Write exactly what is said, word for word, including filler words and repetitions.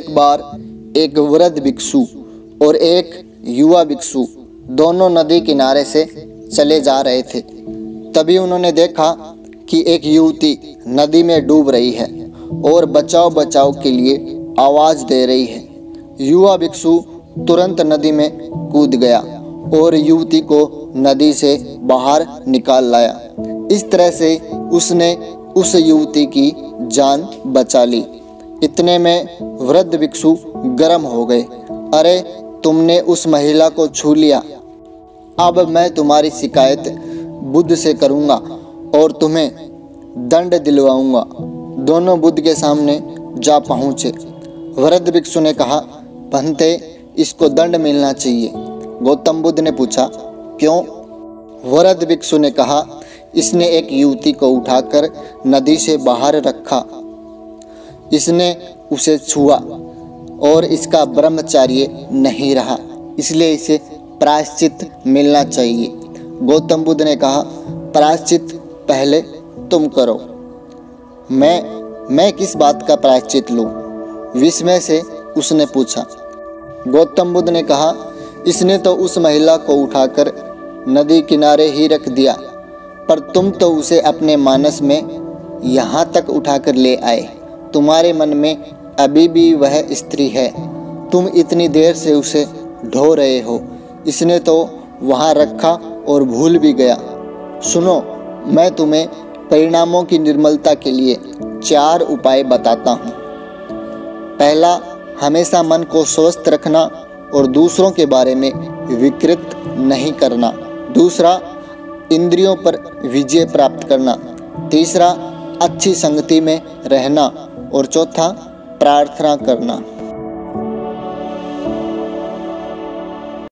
एक बार एक वृद्ध भिक्षु और एक युवा भिक्षु दोनों नदी किनारे से चले जा रहे थे। तभी उन्होंने देखा कि एक युवती नदी में डूब रही है और बचाओ बचाओ के लिए आवाज़ दे रही है। युवा भिक्षु तुरंत नदी में कूद गया और युवती को नदी से बाहर निकाल लाया। इस तरह से उसने उस युवती की जान बचा ली। इतने में वृद्ध भिक्षु गर्म हो गए। अरे, तुमने उस महिला को छू लिया, अब मैं तुम्हारी शिकायत बुद्ध से करूँगा और तुम्हें दंड दिलवाऊंगा। दोनों बुद्ध के सामने जा पहुँचे। वृद्ध भिक्षु ने कहा, भंते, इसको दंड मिलना चाहिए। गौतम बुद्ध ने पूछा, क्यों? वृद्ध भिक्षु ने कहा, इसने एक युवती को उठाकर नदी से बाहर रखा, इसने उसे छुआ और इसका ब्रह्मचर्य नहीं रहा, इसलिए इसे प्रायश्चित मिलना चाहिए। गौतम बुद्ध ने कहा, प्रायश्चित पहले तुम करो। मैं मैं किस बात का प्रायश्चित लूँ? विस्मय से उसने पूछा। गौतम बुद्ध ने कहा, इसने तो उस महिला को उठाकर नदी किनारे ही रख दिया, पर तुम तो उसे अपने मानस में यहाँ तक उठाकर ले आए। तुम्हारे मन में अभी भी वह स्त्री है। तुम इतनी देर से उसे ढो रहे हो, इसने तो वहाँ रखा और भूल भी गया। सुनो, मैं तुम्हें परिणामों की निर्मलता के लिए चार उपाय बताता हूँ। पहला, हमेशा मन को स्वस्थ रखना और दूसरों के बारे में विकृत नहीं करना। दूसरा, इंद्रियों पर विजय प्राप्त करना। तीसरा, अच्छी संगति में रहना और चौथा, प्रार्थना करना।